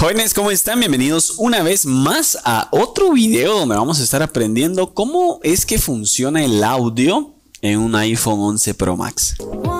Jóvenes, ¿cómo están? Bienvenidos una vez más a otro video donde vamos a estar aprendiendo cómo es que funciona el audio en un iPhone 11 Pro Max.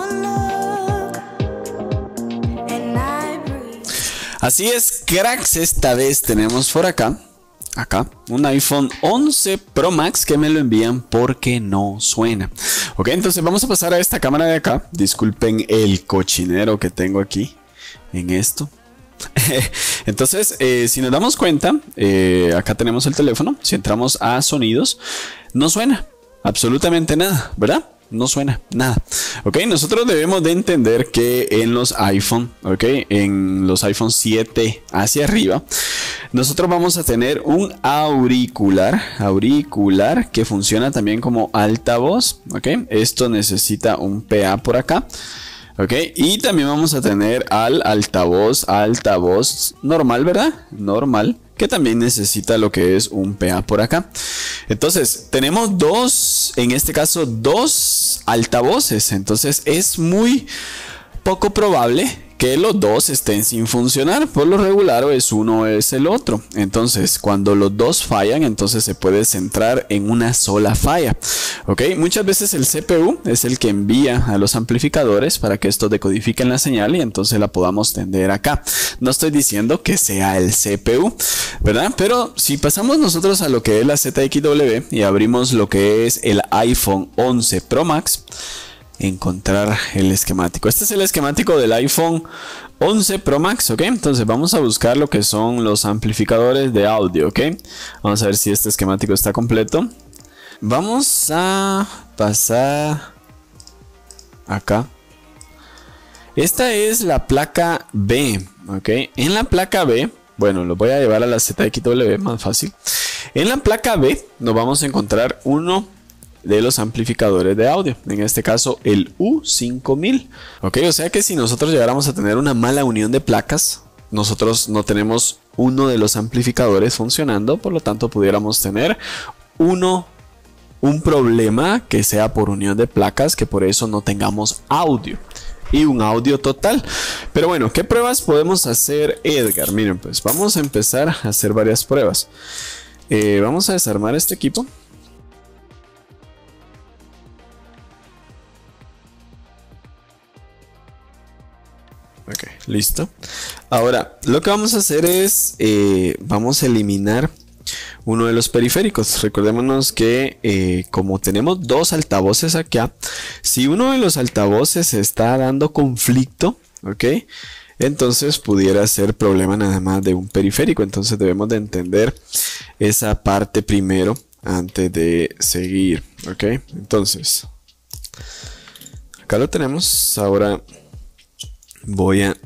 Así es, cracks, esta vez tenemos por acá un iPhone 11 Pro Max que me lo envían porque no suena. Ok, entonces vamos a pasar a esta cámara de acá. Disculpen el cochinero que tengo aquí en esto. Entonces, si nos damos cuenta, acá tenemos el teléfono. Si entramos a sonidos, no suena absolutamente nada, ¿verdad? No suena nada. Ok, nosotros debemos de entender que en los iPhone, ok, en los iPhone 7 hacia arriba, nosotros vamos a tener un auricular que funciona también como altavoz. Ok, esto necesita un PA por acá. Ok, y también vamos a tener al altavoz normal, ¿verdad? Normal, que también necesita lo que es un PA por acá. Entonces, tenemos en este caso, dos altavoces. Entonces, es muy poco probable que los dos estén sin funcionar. Por lo regular, es uno o es el otro. Entonces, cuando los dos fallan, entonces se puede centrar en una sola falla. Ok, muchas veces el CPU es el que envía a los amplificadores para que estos decodifiquen la señal y entonces la podamos tender acá. No estoy diciendo que sea el CPU, ¿verdad? Pero si pasamos nosotros a lo que es la ZXW y abrimos lo que es el iPhone 11 Pro Max, encontrar el esquemático. Este es el esquemático del iPhone 11 Pro Max, ok. Entonces vamos a buscar lo que son los amplificadores de audio, ok. Vamos a ver si este esquemático está completo. Vamos a pasar acá. Esta es la placa B, ok. En la placa B, bueno, lo voy a llevar a la ZXW, más fácil. En la placa B nos vamos a encontrar uno de los amplificadores de audio, en este caso el U5000. Ok, o sea que si nosotros llegáramos a tener una mala unión de placas, nosotros no tenemos uno de los amplificadores funcionando, por lo tanto pudiéramos tener un problema que sea por unión de placas, que por eso no tengamos audio y un audio total. Pero bueno, ¿qué pruebas podemos hacer, Edgar? Miren, pues vamos a empezar a hacer varias pruebas. Vamos a desarmar este equipo. Ok, listo. Ahora, lo que vamos a hacer es, vamos a eliminar uno de los periféricos. Recordémonos que como tenemos dos altavoces acá, si uno de los altavoces está dando conflicto, ok, entonces pudiera ser problema nada más de un periférico. Entonces debemos de entender esa parte primero antes de seguir, ok. Entonces, acá lo tenemos. Ahora voy a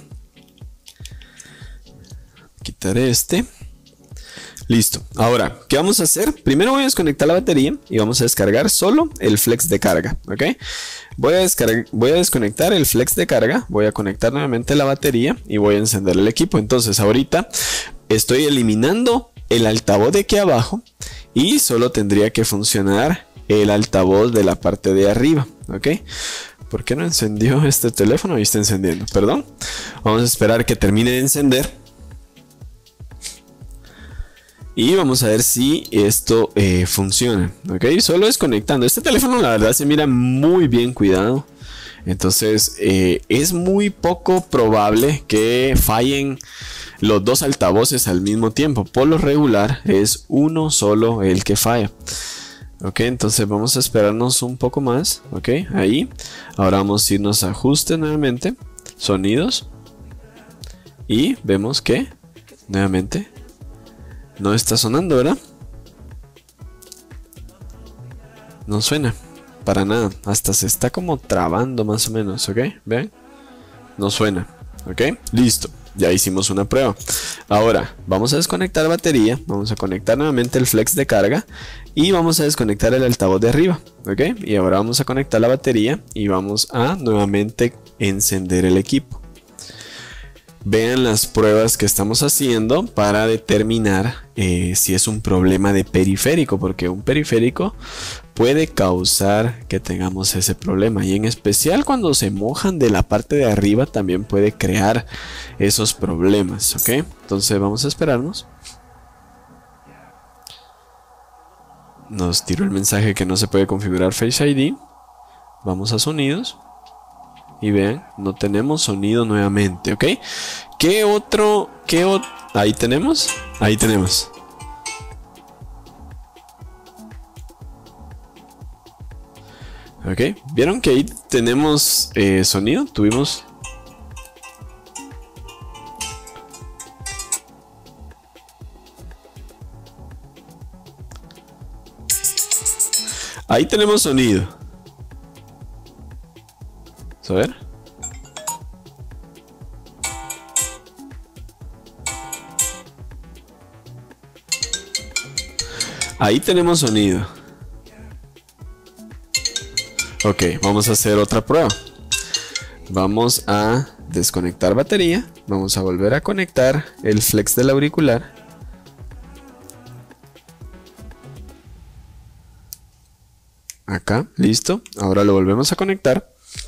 quitar este. Listo. Ahora, ¿qué vamos a hacer? Primero voy a desconectar la batería y vamos a descargar solo el flex de carga. ¿Ok? Voy a desconectar el flex de carga. Voy a conectar nuevamente la batería y voy a encender el equipo. Entonces, ahorita estoy eliminando el altavoz de aquí abajo y solo tendría que funcionar el altavoz de la parte de arriba. ¿Ok? ¿Por qué no encendió este teléfono? Ahí está encendiendo, perdón. Vamos a esperar que termine de encender. Y vamos a ver si esto funciona. Ok, solo desconectando. Este teléfono la verdad se mira muy bien cuidado. Entonces es muy poco probable que fallen los dos altavoces al mismo tiempo. Por lo regular es uno solo el que falla. Ok, entonces vamos a esperarnos un poco más. Ok, ahí. Ahora vamos a irnos a ajustes nuevamente. Sonidos. Y vemos que nuevamente no está sonando, ¿verdad? No suena para nada. Hasta se está como trabando más o menos. Ok, ¿ven? No suena. Ok, listo. Ya hicimos una prueba. Ahora vamos a desconectar la batería. Vamos a conectar nuevamente el flex de carga. Y vamos a desconectar el altavoz de arriba. Ok, y ahora vamos a conectar la batería. Y vamos a nuevamente encender el equipo. Vean las pruebas que estamos haciendo para determinar si es un problema de periférico, porque un periférico puede causar que tengamos ese problema, y en especial cuando se mojan de la parte de arriba también puede crear esos problemas, ¿ok? Entonces vamos a esperarnos. Nos tiró el mensaje que no se puede configurar Face ID. Vamos a sonidos y vean, no tenemos sonido nuevamente, ¿ok? ¿Qué otro? Ahí tenemos. Ok, ¿vieron que ahí tenemos sonido? Tuvimos... Ahí tenemos sonido. A ver. Ahí tenemos sonido. Ok, vamos a hacer otra prueba. Vamos a desconectar batería. Vamos a volver a conectar el flex del auricular. Acá, listo. Ahora lo volvemos a conectar.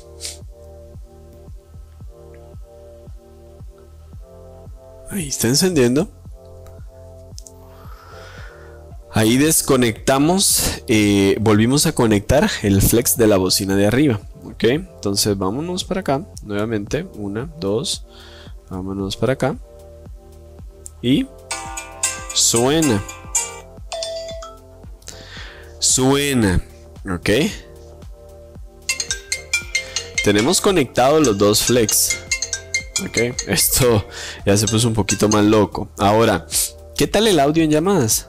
Ahí está encendiendo. Ahí desconectamos, volvimos a conectar el flex de la bocina de arriba. Ok, entonces vámonos para acá nuevamente. 1, 2, vámonos para acá. Y suena. Suena. Ok. Tenemos conectados los dos flex. Ok, esto ya se puso un poquito más loco. Ahora, ¿qué tal el audio en llamadas?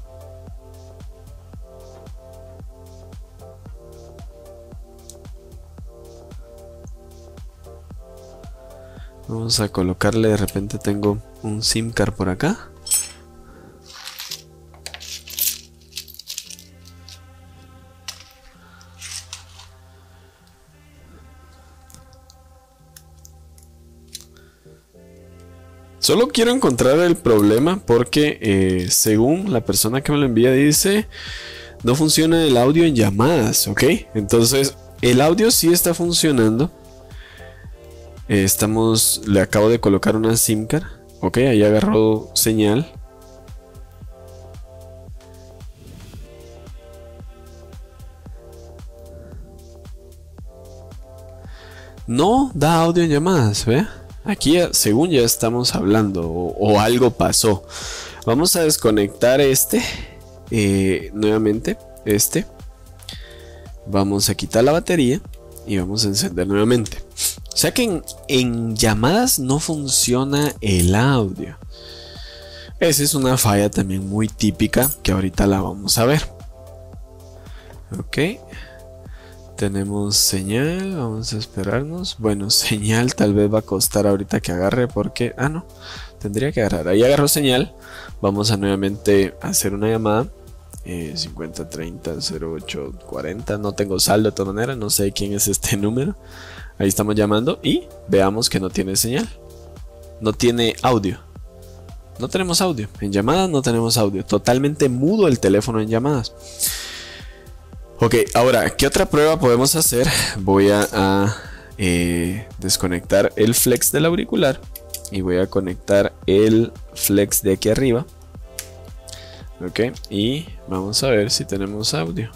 Vamos a colocarle, de repente tengo un SIM card por acá. Solo quiero encontrar el problema porque según la persona que me lo envía dice no funciona el audio en llamadas, ¿ok? Entonces el audio sí está funcionando. Le acabo de colocar una SIM card, ok, ahí agarró señal. No da audio en llamadas, ¿ve? Aquí según ya estamos hablando o algo pasó. Vamos a desconectar nuevamente vamos a quitar la batería y vamos a encender nuevamente. O sea que en llamadas no funciona el audio. Esa es una falla también muy típica que ahorita la vamos a ver. Ok. Tenemos señal, vamos a esperarnos. Bueno, señal tal vez va a costar ahorita que agarre porque... Ah, no, tendría que agarrar. Ahí agarró señal. Vamos a nuevamente hacer una llamada. 50 30 08 40. No tengo saldo de todas maneras, no sé quién es este número. Ahí estamos llamando y veamos que no tiene señal. No tiene audio. No tenemos audio. En llamadas no tenemos audio. Totalmente mudo el teléfono en llamadas. Ok, ahora, ¿qué otra prueba podemos hacer? Voy a desconectar el flex del auricular y voy a conectar el flex de aquí arriba. Ok, y vamos a ver si tenemos audio.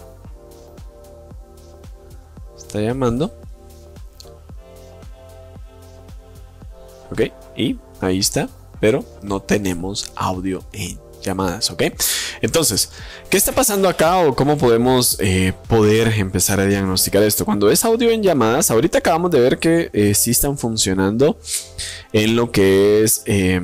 Está llamando. Ok, y ahí está, pero no tenemos audio en llamadas, ok. Entonces, ¿qué está pasando acá o cómo podemos poder empezar a diagnosticar esto? Cuando es audio en llamadas, ahorita acabamos de ver que sí están funcionando en lo que es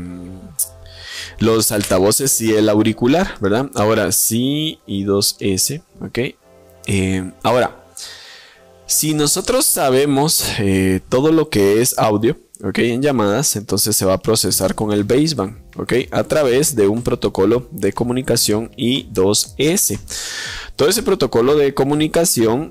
los altavoces y el auricular, ¿verdad? Ahora sí y 2S, ok. Ahora, si nosotros sabemos todo lo que es audio, ok, en llamadas, entonces se va a procesar con el baseband, ok, a través de un protocolo de comunicación I2S. Todo ese protocolo de comunicación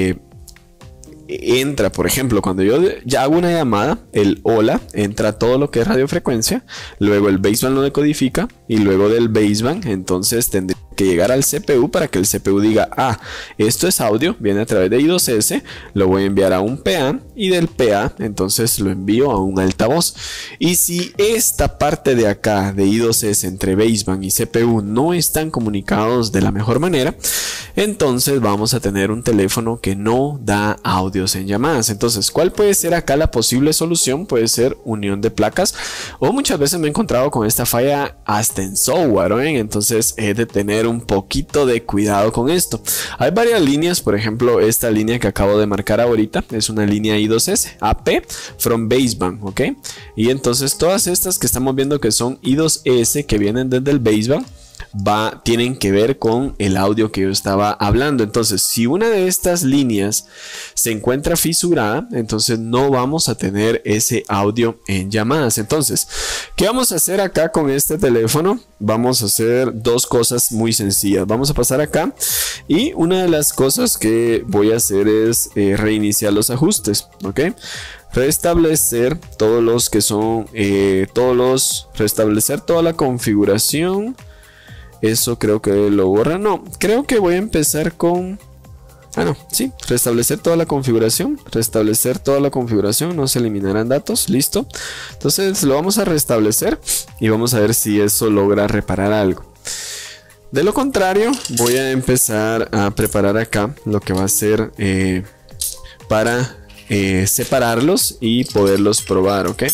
entra, por ejemplo, cuando yo ya hago una llamada, el hola, entra todo lo que es radiofrecuencia, luego el baseband lo decodifica y luego del baseband entonces tendría que llegar al CPU para que el CPU diga, ah, esto es audio, viene a través de I2S, lo voy a enviar a un PA y del PA entonces lo envío a un altavoz. Y si esta parte de acá de I2S entre baseband y CPU no están comunicados de la mejor manera, entonces vamos a tener un teléfono que no da audios en llamadas. Entonces, ¿cuál puede ser acá la posible solución? Puede ser unión de placas, o muchas veces me he encontrado con esta falla hasta en software, ¿eh? Entonces he de tener un poquito de cuidado con esto. Hay varias líneas, por ejemplo, esta línea que acabo de marcar ahorita es una línea I2S AP from baseband, ¿ok? Y entonces todas estas que estamos viendo que son I2S que vienen desde el baseband tienen que ver con el audio que yo estaba hablando. Entonces, si una de estas líneas se encuentra fisurada, entonces no vamos a tener ese audio en llamadas. Entonces, ¿qué vamos a hacer acá con este teléfono? Vamos a hacer dos cosas muy sencillas. Vamos a pasar acá y una de las cosas que voy a hacer es reiniciar los ajustes, ¿ok? Restablecer todos los que son restablecer toda la configuración. Eso creo que lo borra. No, creo que voy a empezar con... no, sí, restablecer toda la configuración. Restablecer toda la configuración. No se eliminarán datos. Listo. Entonces lo vamos a restablecer y vamos a ver si eso logra reparar algo. De lo contrario, voy a empezar a preparar acá lo que va a ser para separarlos y poderlos probar, ¿ok?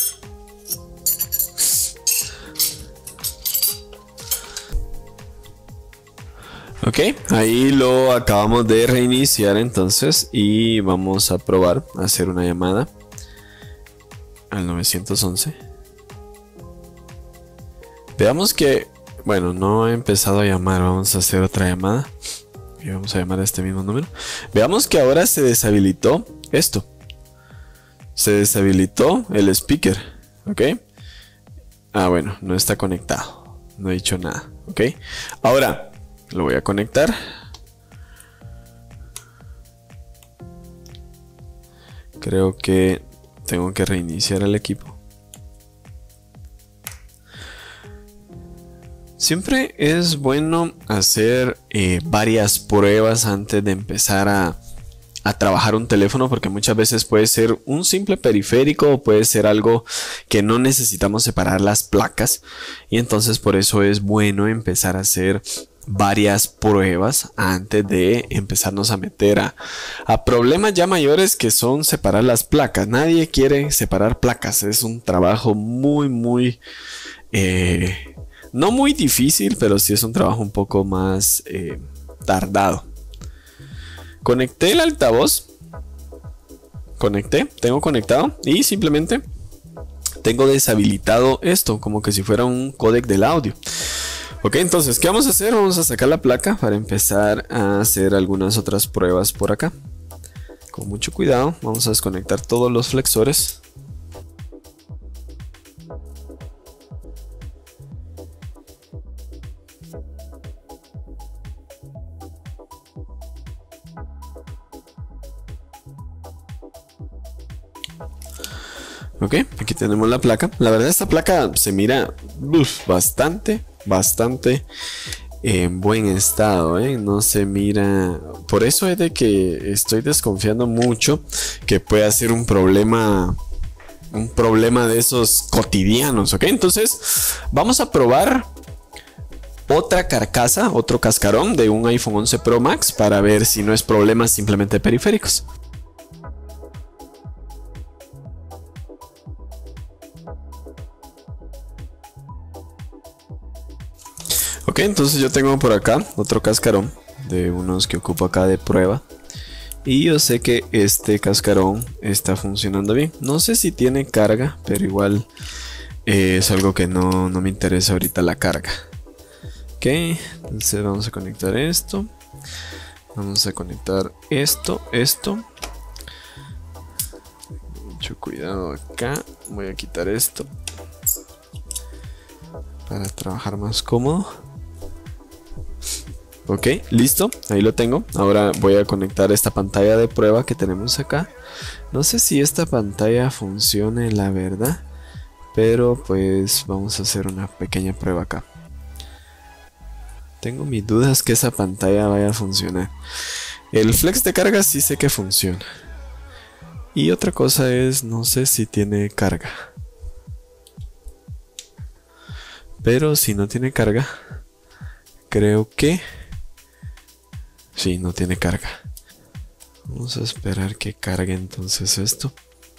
Ok, ahí lo acabamos de reiniciar entonces y vamos a probar a hacer una llamada al 911. Veamos que, bueno, no he empezado a llamar, vamos a hacer otra llamada y vamos a llamar a este mismo número. Veamos que ahora se deshabilitó esto. Se deshabilitó el speaker, ok. Ah, bueno, no está conectado, no he dicho nada, ok. Ahora lo voy a conectar. Creo que tengo que reiniciar el equipo. Siempre es bueno hacer varias pruebas antes de empezar a trabajar un teléfono, porque muchas veces puede ser un simple periférico o puede ser algo que no necesitamos separar las placas, y entonces por eso es bueno empezar a hacer varias pruebas antes de empezarnos a meter a problemas ya mayores, que son separar las placas. Nadie quiere separar placas, es un trabajo muy no muy difícil, pero sí es un trabajo un poco más tardado. Conecté el altavoz, tengo conectado y simplemente tengo deshabilitado esto como que si fuera un códec del audio. Ok, entonces, ¿qué vamos a hacer? Vamos a sacar la placa para empezar a hacer algunas otras pruebas por acá. Con mucho cuidado, vamos a desconectar todos los flexores. Ok, aquí tenemos la placa. La verdad, esta placa se mira bastante en buen estado, no se mira. Por eso es de que estoy desconfiando mucho que pueda ser un problema de esos cotidianos. Ok, entonces vamos a probar otra carcasa, otro cascarón de un iPhone 11 Pro Max para ver si no es problema simplemente de periféricos. Ok, entonces yo tengo por acá otro cascarón de unos que ocupo acá de prueba. Y yo sé que este cascarón está funcionando bien. No sé si tiene carga, pero igual es algo que no me interesa ahorita la carga. Ok, entonces vamos a conectar esto. Vamos a conectar esto. Mucho cuidado acá. Voy a quitar esto para trabajar más cómodo. Ok, listo, ahí lo tengo. Ahora voy a conectar esta pantalla de prueba que tenemos acá. No sé si esta pantalla funcione, la verdad, pero pues vamos a hacer una pequeña prueba acá. Tengo mis dudas que esa pantalla vaya a funcionar. El flex de carga sí sé que funciona. Y otra cosa es, no sé si tiene carga. Pero si no tiene carga, creo que... sí, no tiene carga. Vamos a esperar que cargue entonces esto.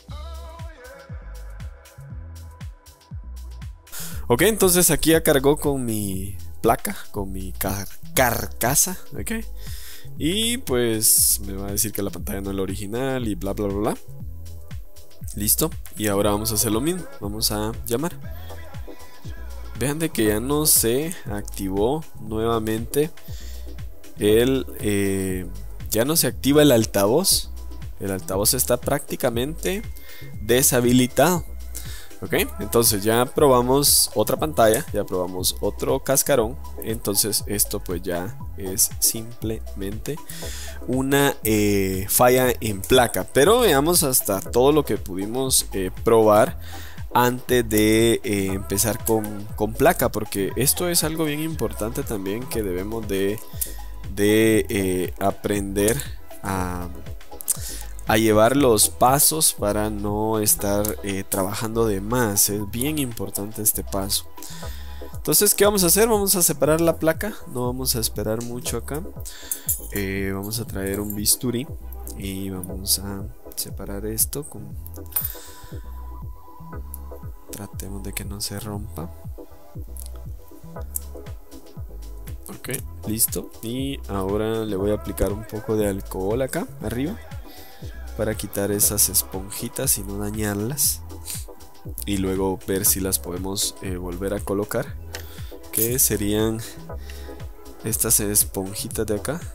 Ok, entonces aquí ya cargó con mi placa, con mi carcasa. Ok. Y pues me va a decir que la pantalla no es la original y bla bla bla bla. Listo. Y ahora vamos a hacer lo mismo. Vamos a llamar. Vean de que ya no se activó nuevamente ya no se activa el altavoz. El altavoz está prácticamente deshabilitado. Ok, entonces ya probamos otra pantalla, ya probamos otro cascarón. Entonces esto pues ya es simplemente una falla en placa. Pero veamos hasta todo lo que pudimos probar antes de empezar con placa, porque esto es algo bien importante también que debemos de aprender a llevar los pasos para no estar trabajando de más. Es bien importante este paso. Entonces, ¿qué vamos a hacer? Vamos a separar la placa. No vamos a esperar mucho acá. Vamos a traer un bisturí y vamos a separar esto tratemos de que no se rompa. Ok, listo. Y ahora le voy a aplicar un poco de alcohol acá arriba para quitar esas esponjitas y no dañarlas. Y luego ver si las podemos volver a colocar, que serían estas esponjitas de acá.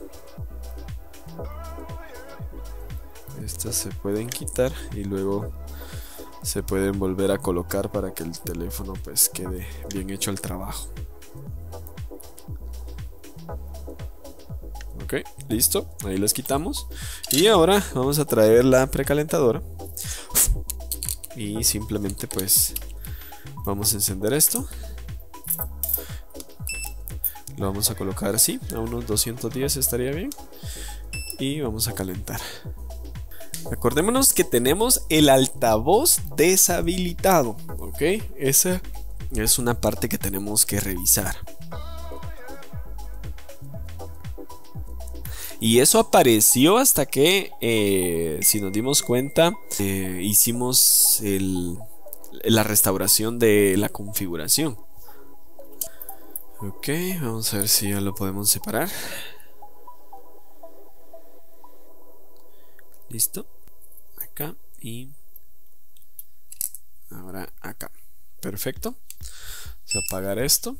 Estas se pueden quitar y luego se pueden volver a colocar para que el teléfono pues quede bien hecho el trabajo. Ok, listo, ahí las quitamos. Y ahora vamos a traer la precalentadora y simplemente pues vamos a encender esto. Lo vamos a colocar así, a unos 210 estaría bien. Y vamos a calentar. Acordémonos que tenemos el altavoz deshabilitado. Ok, esa es una parte que tenemos que revisar. Y eso apareció hasta que, si nos dimos cuenta, hicimos la restauración de la configuración. Ok, vamos a ver si ya lo podemos separar. Listo. Acá y ahora acá. Perfecto. Vamos a apagar esto.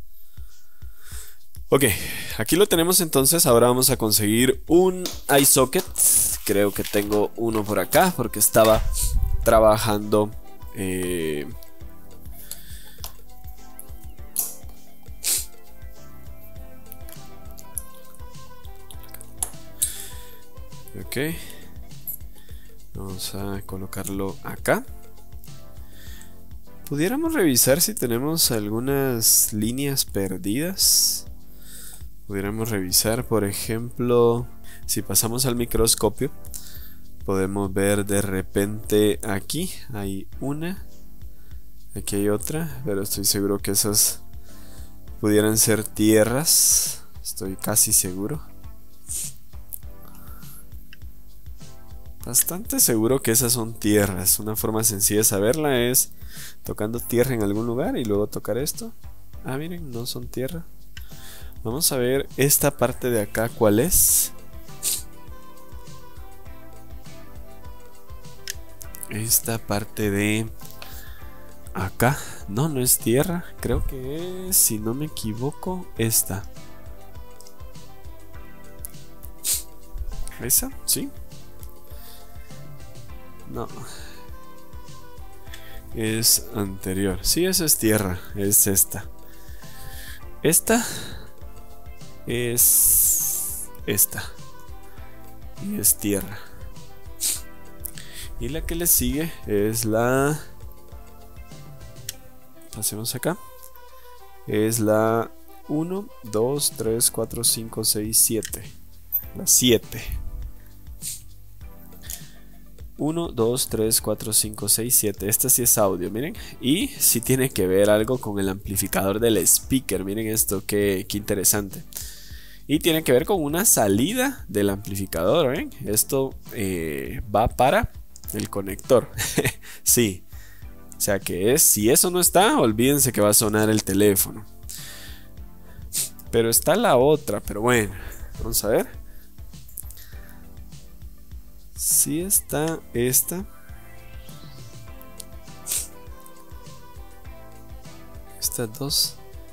Ok, aquí lo tenemos entonces. Ahora vamos a conseguir un eye socket. Creo que tengo uno por acá porque estaba trabajando ok, vamos a colocarlo acá. Pudiéramos revisar si tenemos algunas líneas perdidas. Pudiéramos revisar, por ejemplo, si pasamos al microscopio, podemos ver de repente aquí hay una, aquí hay otra, pero estoy seguro que esas pudieran ser tierras. Estoy casi seguro. Bastante seguro que esas son tierras. Una forma sencilla de saberla es tocando tierra en algún lugar y luego tocar esto. Ah, miren, no son tierra. Vamos a ver esta parte de acá, ¿cuál es? Esta parte de acá. No, no es tierra. Creo que es, si no me equivoco, esta. ¿Esa? ¿Sí? No. Es anterior. Sí, esa es tierra. Es esta. Esta es esta. Y es tierra. Y la que le sigue es la... pasemos acá. Es la 1, 2, 3, 4, 5, 6, 7. La 7. 1, 2, 3, 4, 5, 6, 7. Este sí es audio, miren. Y sí tiene que ver algo con el amplificador del speaker. Miren esto, qué interesante. Y tiene que ver con una salida del amplificador, ¿ven? Esto va para el conector. Sí. O sea que si eso no está, olvídense que va a sonar el teléfono. Pero está la otra, pero bueno, vamos a ver. Sí está esta. Estas dos.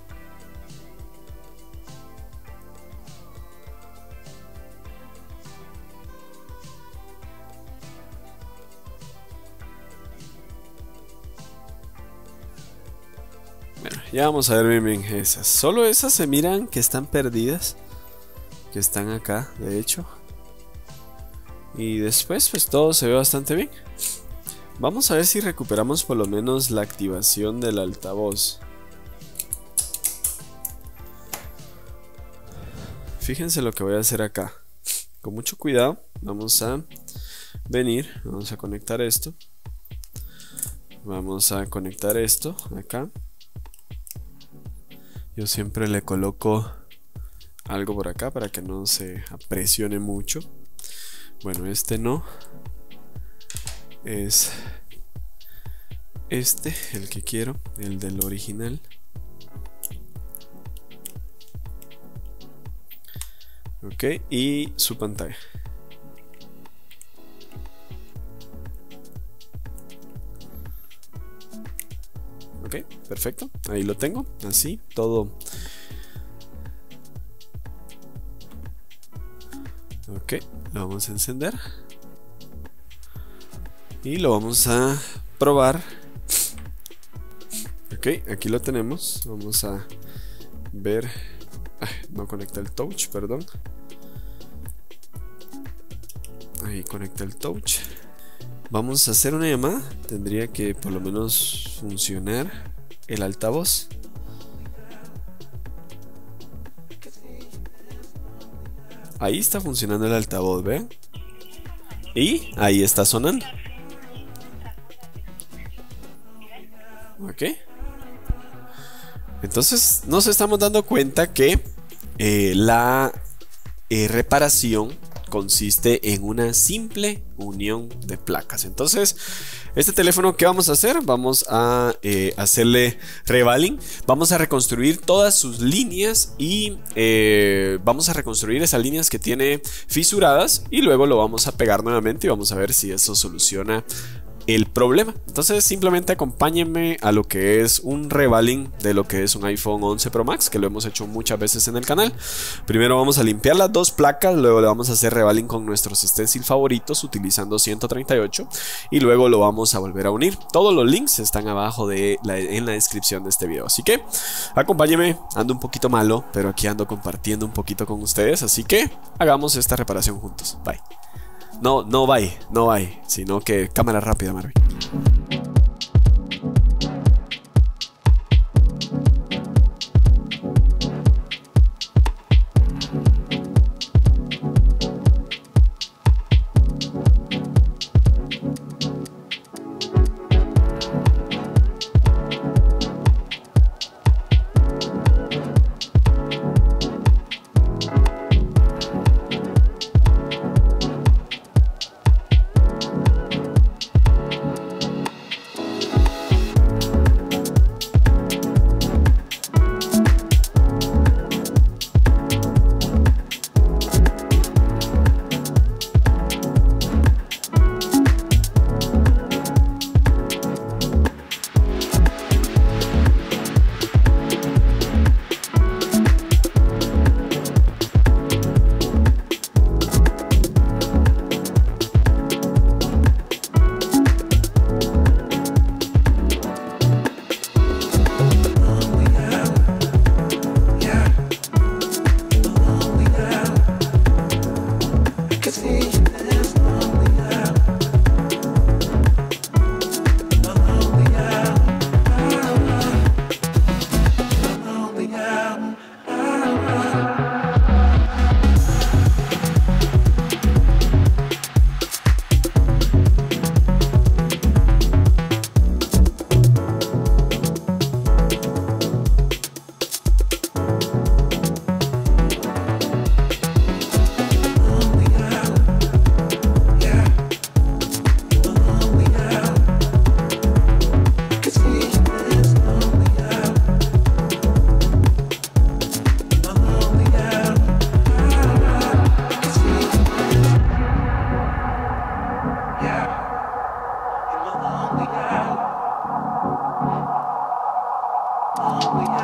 Bueno, ya vamos a ver bien esas. Solo esas se miran que están perdidas. Que están acá, de hecho. Y después pues todo se ve bastante bien. Vamos a ver si recuperamos por lo menos la activación del altavoz. Fíjense lo que voy a hacer acá. Con mucho cuidado vamos a venir, vamos a conectar esto. Vamos a conectar esto acá. Yo siempre le coloco algo por acá para que no se apresione mucho. Bueno, este no. Es este, el que quiero, el del original. Ok, y su pantalla. Ok, perfecto. Ahí lo tengo, así, todo. Ok, lo vamos a encender. Y lo vamos a probar. Ok, aquí lo tenemos. Vamos a ver. No conecta el touch, perdón. Ahí conecta el touch. Vamos a hacer una llamada. Tendría que por lo menos funcionar el altavoz. Ahí está funcionando el altavoz, ¿ven? Y ahí está sonando. Ok. Entonces nos estamos dando cuenta que la reparación consiste en una simple unión de placas. Entonces, este teléfono, ¿qué vamos a hacer? Vamos a hacerle revaling. Vamos a reconstruir todas sus líneas y vamos a reconstruir esas líneas que tiene fisuradas y luego lo vamos a pegar nuevamente y vamos a ver si eso soluciona el problema. Entonces simplemente acompáñenme a lo que es un revaling de lo que es un iPhone 11 Pro Max, que lo hemos hecho muchas veces en el canal. Primero vamos a limpiar las dos placas, luego le vamos a hacer revaling con nuestros stencil favoritos utilizando 138 y luego lo vamos a volver a unir. Todos los links están abajo en la descripción de este video, así que acompáñenme. Ando un poquito malo, pero aquí ando compartiendo un poquito con ustedes, así que hagamos esta reparación juntos. Bye. No bye, sino que cámara rápida, Marvin.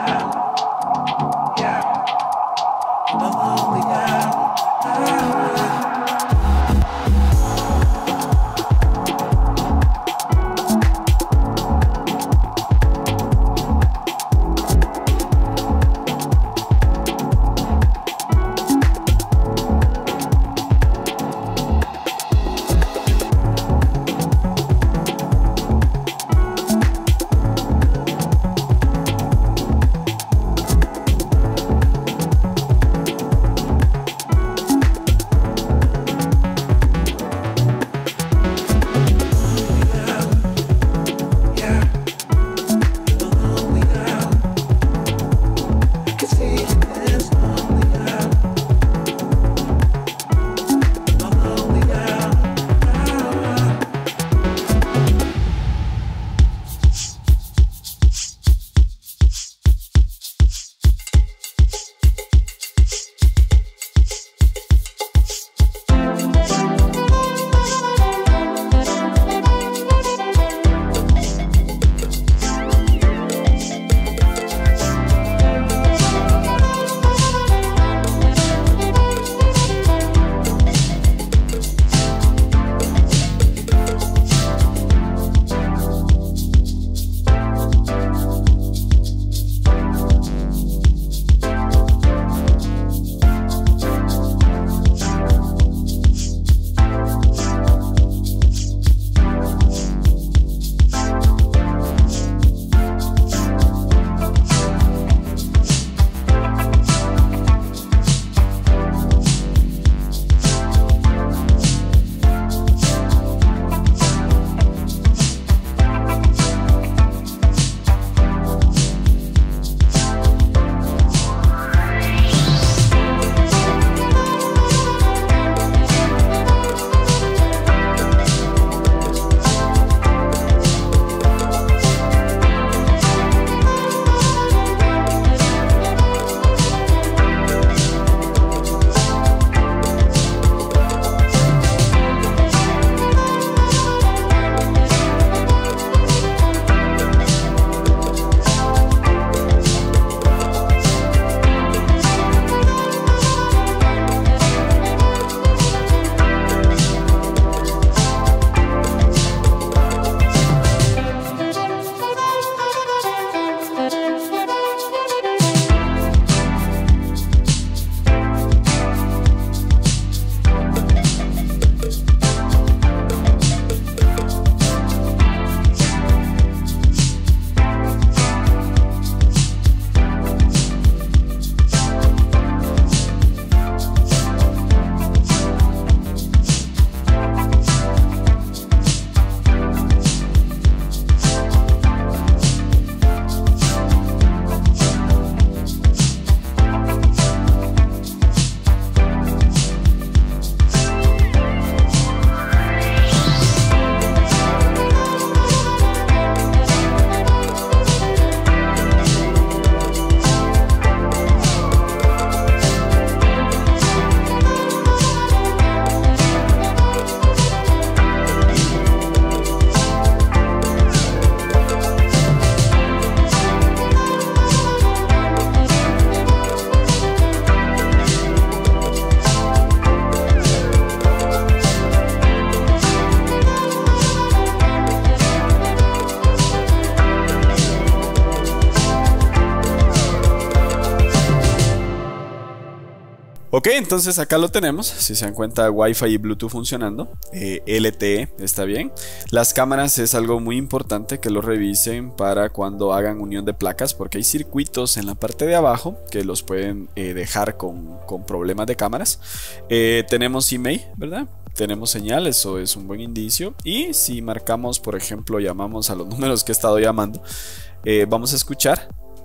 Ok, entonces acá lo tenemos. Si se dan cuenta, Wi-Fi y Bluetooth funcionando. LTE está bien. Las cámaras es algo muy importante que lo revisen para cuando hagan unión de placas, porque hay circuitos en la parte de abajo que los pueden dejar con problemas de cámaras. Tenemos email, ¿verdad? Tenemos señal, eso es un buen indicio. Y si marcamos, por ejemplo, llamamos a los números que he estado llamando, vamos a escuchar.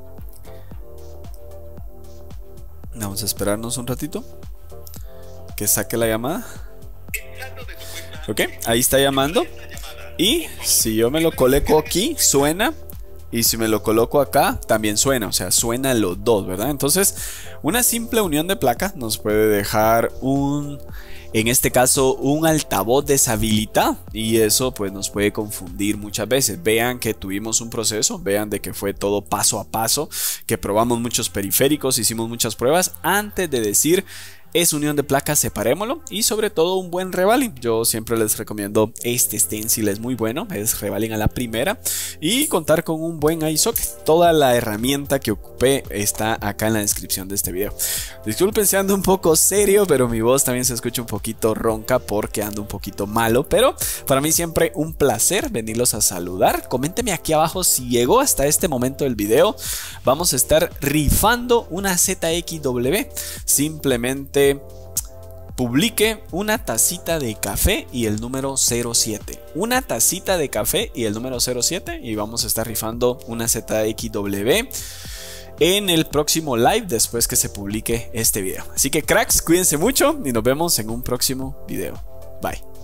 Vamos a esperarnos un ratito que saque la llamada. Ok, ahí está llamando. Y si yo me lo coloco aquí, suena. Y si me lo coloco acá, también suena. O sea, suena los dos, ¿verdad? Entonces, una simple unión de placas nos puede dejar un en este caso un altavoz deshabilitado, y eso pues nos puede confundir muchas veces. Vean que tuvimos un proceso, vean de que fue todo paso a paso, que probamos muchos periféricos, hicimos muchas pruebas antes de decir es unión de placas, separémoslo, y sobre todo un buen revaling. Yo siempre les recomiendo este stencil, es muy bueno, es revaling a la primera, y contar con un buen eye socket. Toda la herramienta que ocupé está acá en la descripción de este video. Disculpen si ando un poco serio, pero mi voz también se escucha un poquito ronca porque ando un poquito malo, pero para mí siempre un placer venirlos a saludar. Coméntenme aquí abajo si llegó hasta este momento del video. Vamos a estar rifando una ZXW. Simplemente publique una tacita de café y el número 07. Una tacita de café y el número 07, y vamos a estar rifando una ZXW en el próximo live después que se publique este video. Así que cracks, cuídense mucho y nos vemos en un próximo video. Bye.